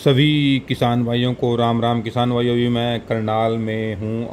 सभी किसान भाइयों को राम राम। किसान भाइयों, भी मैं करनाल में हूँ।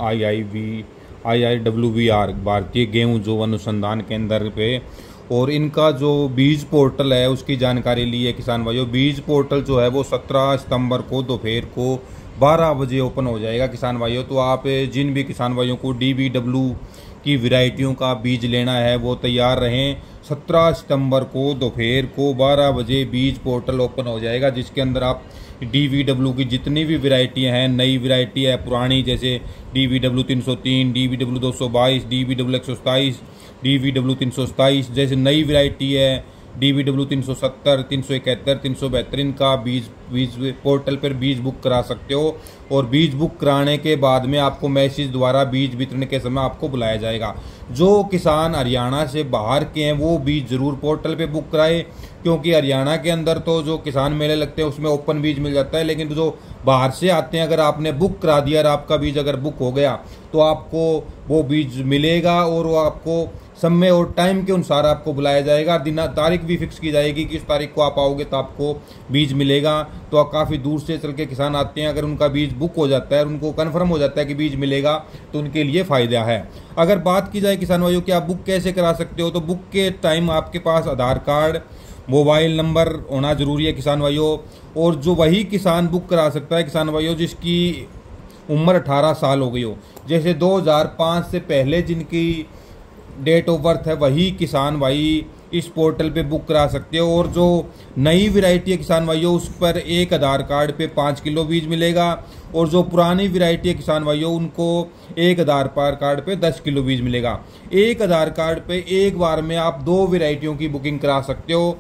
IIWVR भारतीय गेहूं जो अनुसंधान केंद्र पे, और इनका जो बीज पोर्टल है उसकी जानकारी ली है। किसान भाइयों, बीज पोर्टल जो है वो 17 सितंबर को दोपहर को 12 बजे ओपन हो जाएगा। किसान भाइयों, तो आप जिन भी किसान भाइयों को DVW की वैरायटियों का बीज लेना है वो तैयार रहें। 17 सितंबर को दोपहर को 12 बजे बीज पोर्टल ओपन हो जाएगा, जिसके अंदर आप DVW की जितनी भी वैरायटियां हैं, नई वैरायटी है, पुरानी जैसे DVW 303, DVW 222, DVW 127, DVW 327, जैसे नई वैरायटी है DVW 370, 371, 372, इनका बीज पोर्टल पर बीज बुक करा सकते हो। और बीज बुक कराने के बाद में आपको मैसेज द्वारा बीज वितरण के समय आपको बुलाया जाएगा। जो किसान हरियाणा से बाहर के हैं वो बीज जरूर पोर्टल पे बुक कराए, क्योंकि हरियाणा के अंदर तो जो किसान मेले लगते हैं उसमें ओपन बीज मिल जाता है, लेकिन जो बाहर से आते हैं, अगर आपने बुक करा दिया और आपका बीज अगर बुक हो गया तो आपको वो बीज मिलेगा और वो आपको समय और टाइम के अनुसार आपको बुलाया जाएगा। तारीख भी फिक्स की जाएगी कि इस तारीख को आप आओगे तो आपको बीज मिलेगा। तो काफ़ी दूर से चल के किसान आते हैं, अगर उनका बीज बुक हो जाता है और उनको कन्फर्म हो जाता है कि बीज मिलेगा तो उनके लिए फ़ायदा है। अगर बात की जाए किसान भाइयों कि आप बुक कैसे करा सकते हो, तो बुक के टाइम आपके पास आधार कार्ड, मोबाइल नंबर होना जरूरी है किसान भाइयों। और जो वही किसान बुक करा सकता है किसान भाइयों जिसकी उम्र 18 साल हो गई हो, जैसे 2005 से पहले जिनकी डेट ऑफ बर्थ है, वही किसान भाई इस पोर्टल पे बुक करा सकते हो। और जो नई वैरायटी है किसान भाइयों उस पर एक आधार कार्ड पे 5 किलो बीज मिलेगा, और जो पुरानी वैरायटी है किसान भाइयों उनको एक आधार कार्ड पे 10 किलो बीज मिलेगा। एक आधार कार्ड पे एक बार में आप 2 वैरायटियों की बुकिंग करा सकते हो।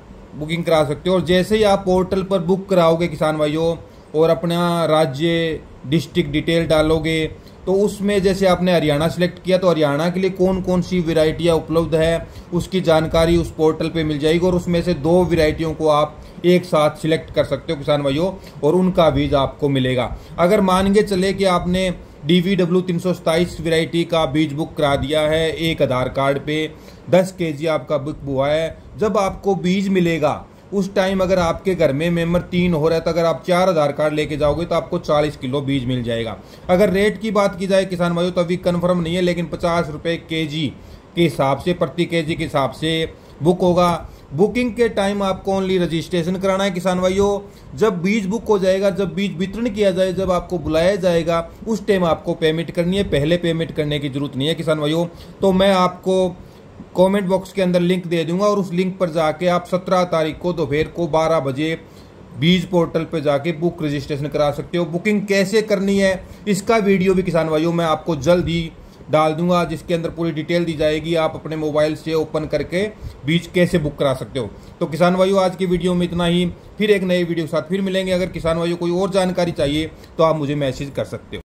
और जैसे ही आप पोर्टल पर बुक कराओगे किसान भाइयों और अपना राज्य डिस्ट्रिक्ट डिटेल डालोगे, तो उसमें जैसे आपने हरियाणा सिलेक्ट किया तो हरियाणा के लिए कौन कौन सी वैरायटियाँ उपलब्ध है उसकी जानकारी उस पोर्टल पे मिल जाएगी, और उसमें से 2 वैरायटियों को आप एक साथ सिलेक्ट कर सकते हो किसान भाइयों, और उनका बीज आपको मिलेगा। अगर मान के चले कि आपने DVW 327 वैरायटी का बीज बुक करा दिया है, एक आधार कार्ड पे 10 kg आपका बुक हुआ है, जब आपको बीज मिलेगा उस टाइम अगर आपके घर में मेंबर 3 हो रहा है तो अगर आप 4 आधार कार्ड लेके जाओगे तो आपको 40 किलो बीज मिल जाएगा। अगर रेट की बात की जाए किसान भाइयों तो अभी कंफर्म नहीं है, लेकिन 50 रुपये kg के हिसाब से, प्रति kg के हिसाब से बुक होगा। बुकिंग के टाइम आपको ओनली रजिस्ट्रेशन कराना है किसान भाइयों। जब बीज बुक हो जाएगा, जब बीज वितरण किया जाए, जब आपको बुलाया जाएगा उस टाइम आपको पेमेंट करनी है, पहले पेमेंट करने की जरूरत नहीं है किसान भाइयों। तो मैं आपको कमेंट बॉक्स के अंदर लिंक दे दूंगा, और उस लिंक पर जाके आप 17 तारीख को दोपहर को 12 बजे बीज पोर्टल पर जाके बुक रजिस्ट्रेशन करा सकते हो। बुकिंग कैसे करनी है इसका वीडियो भी किसान भाइयों मैं आपको जल्द ही डाल दूंगा, जिसके अंदर पूरी डिटेल दी जाएगी, आप अपने मोबाइल से ओपन करके बीज कैसे बुक करा सकते हो। तो किसान भाइयों आज की वीडियो में इतना ही, फिर एक नई वीडियो के साथ फिर मिलेंगे। अगर किसान भाइयों कोई और जानकारी चाहिए तो आप मुझे मैसेज कर सकते हो।